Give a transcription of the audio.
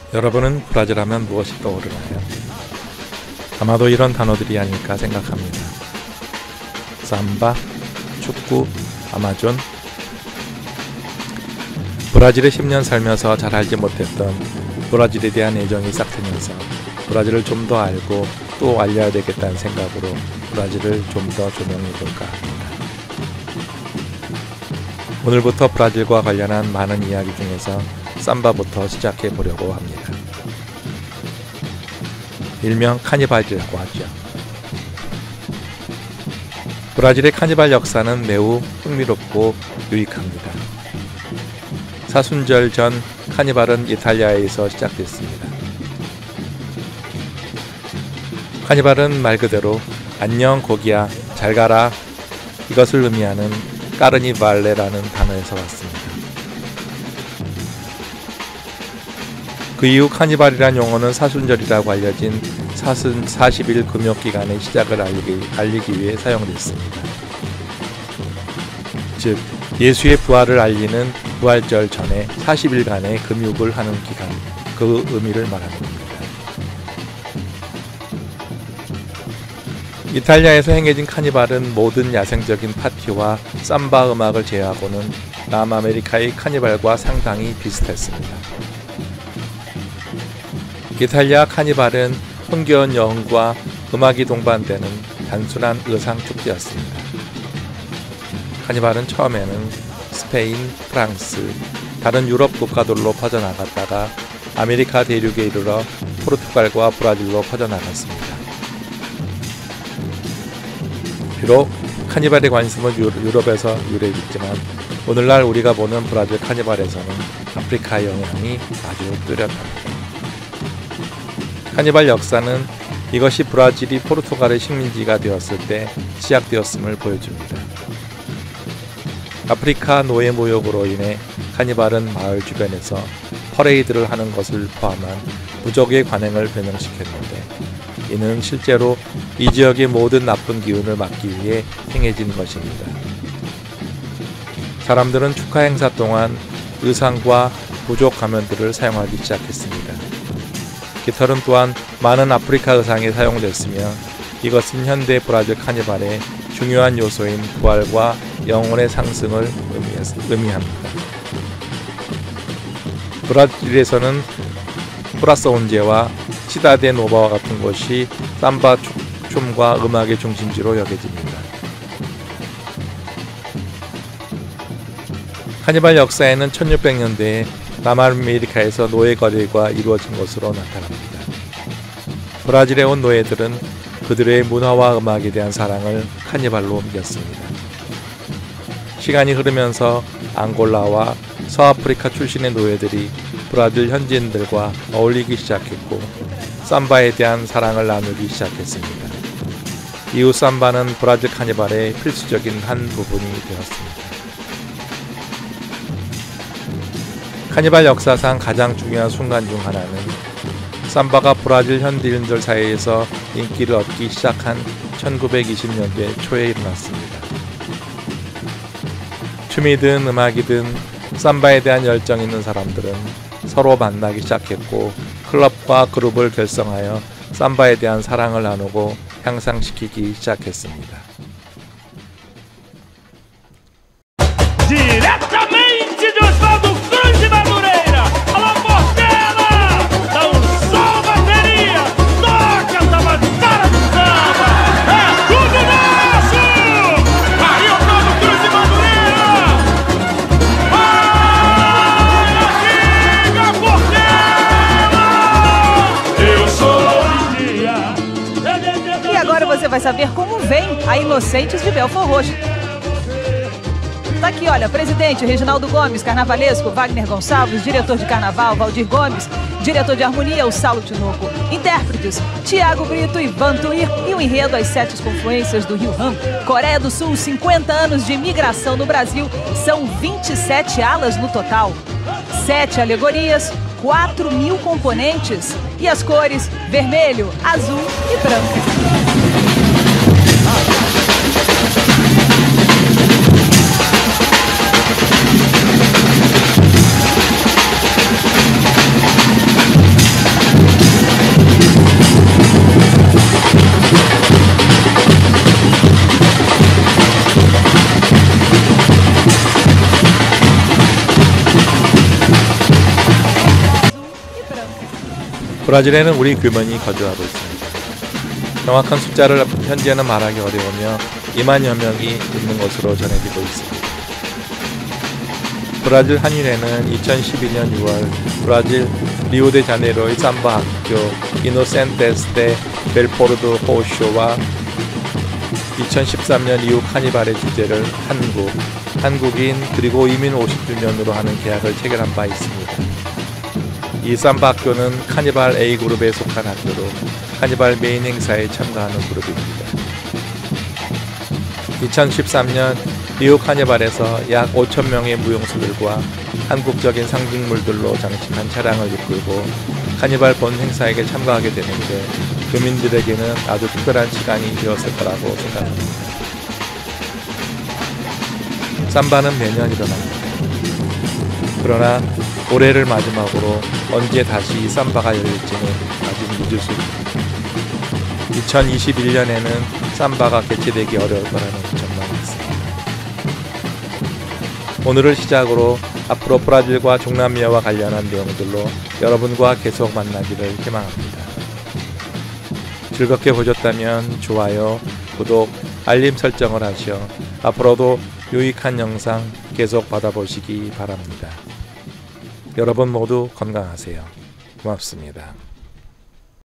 여러분은 브라질 하면 무엇이 떠오르나요? 아마도 이런 단어들이 아닐까 생각합니다. 삼바, 축구, 아마존. 브라질에 10년 살면서 잘 알지 못했던 브라질에 대한 애정이 싹 트면서 브라질을 좀 더 알고 또 알려야 되겠다는 생각으로 브라질을 좀 더 조명해 볼까 합니다. 오늘부터 브라질과 관련한 많은 이야기 중에서 삼바부터 시작해 보려고 합니다. 일명 카니발이라고 하죠. 브라질의 카니발 역사는 매우 흥미롭고 유익합니다. 사순절 전 카니발은 이탈리아에서 시작됐습니다. 카니발은 말 그대로 안녕 고기야 잘 가라 이것을 의미하는 까르니발레라는 단어에서 왔습니다. 그 이후 카니발이란 용어는 사순절이라고 알려진 사순 40일 금욕기간의 시작을 알리기 위해 사용됐습니다. 즉 예수의 부활을 알리는 부활절 전에 40일간의 금욕을 하는 기간, 그 의미를 말하는 겁니다. 이탈리아에서 행해진 카니발은 모든 야생적인 파티와 삼바 음악을 제외하고는 남아메리카의 카니발과 상당히 비슷했습니다. 이탈리아 카니발은 흥겨운 여흥과 음악이 동반되는 단순한 의상 축제였습니다. 카니발은 처음에는 스페인, 프랑스, 다른 유럽 국가들로 퍼져나갔다가 아메리카 대륙에 이르러 포르투갈과 브라질로 퍼져나갔습니다. 비록 카니발의 관심은 유럽에서 유래했지만 오늘날 우리가 보는 브라질 카니발에서는 아프리카 영향이 아주 뚜렷합니다. 카니발 역사는 이것이 브라질이 포르투갈의 식민지가 되었을 때 시작되었음을 보여줍니다. 아프리카 노예 모욕으로 인해 카니발은 마을 주변에서 퍼레이드를 하는 것을 포함한 부족의 관행을 변형시켰는데 이는 실제로 이 지역의 모든 나쁜 기운을 막기 위해 행해진 것입니다. 사람들은 축하 행사 동안 의상과 부족 가면들을 사용하기 시작했습니다. 깃털은 또한 많은 아프리카 의상에 사용됐으며 이것은 현대 브라질 카니발의 중요한 요소인 부활과 영혼의 상승을 의미합니다. 브라질에서는 프라사온제와 시다데 노바와 같은 곳이 삼바 춤과 음악의 중심지로 여겨집니다. 카니발 역사에는 1600년대에 남아메리카에서 노예 거래가 이루어진 것으로 나타납니다. 브라질에 온 노예들은 그들의 문화와 음악에 대한 사랑을 카니발로 옮겼습니다. 시간이 흐르면서 앙골라와 서아프리카 출신의 노예들이 브라질 현지인들과 어울리기 시작했고 삼바에 대한 사랑을 나누기 시작했습니다. 이후 삼바는 브라질 카니발의 필수적인 한 부분이 되었습니다. 카니발 역사상 가장 중요한 순간 중 하나는 삼바가 브라질 현지인들 사이에서 인기를 얻기 시작한 1920년대 초에 일어났습니다. 춤이든 음악이든 삼바에 대한 열정 있는 사람들은 서로 만나기 시작했고 클럽과 그룹을 결성하여 삼바에 대한 사랑을 나누고 향상시키기 시작했습니다. Diretamente do estado Cruz de Madureira, Alô Portela, dá som bateria, toca essa batalha do samba, é tudo nosso! Aí o povo Cruz de Madureira, vai amiga Portela, eu sou dia. E agora você vai saber como vem a Inocentes de Belford Roxo. Tá aqui, olha, presidente Reginaldo Gomes, carnavalesco, Wagner Gonçalves, diretor de carnaval, Valdir Gomes, diretor de harmonia, o Saulo Tinoco, intérpretes, Tiago Brito e Van Tuir, e o enredo às 7 confluências do Rio Han. Coreia do Sul, 50 anos de imigração no Brasil, são 27 alas no total, 7 alegorias, 4.000 componentes e as cores vermelho, azul e branco. 브라질에는 우리 교민이 거주하고 있습니다. 정확한 숫자를 현재는 말하기 어려우며 2만여 명이 있는 것으로 전해지고 있습니다. 브라질 한일에는 2012년 6월 브라질 리오데자네이로의 삼바 학교 이노센테스 데 벨포르도 호쇼와 2013년 이후 카니발의 주제를 한국인 그리고 이민 50주년으로 하는 계약을 체결한 바 있습니다. 이 삼바 학교는 카니발 A그룹에 속한 학교로 카니발 메인 행사에 참가하는 그룹입니다. 2013년 리오 카니발에서 약 5,000명의 무용수들과 한국적인 상징물들로 장식한 차량을 이끌고 카니발 본 행사에 참가하게 되는데 교민들에게는 아주 특별한 시간이 되었을 거라고 생각합니다. 삼바는 매년 일어납니다. 그러나 올해를 마지막으로 언제 다시 이 삼바가 열릴지는 아직 미지수입니다. 2021년에는 삼바가 개최되기 어려울 거라는 전망이 있습니다. 오늘을 시작으로 앞으로 브라질과 중남미와 관련한 내용들로 여러분과 계속 만나기를 희망합니다. 즐겁게 보셨다면 좋아요, 구독, 알림 설정을 하시어 앞으로도 유익한 영상 계속 받아보시기 바랍니다. 여러분 모두 건강하세요. 고맙습니다.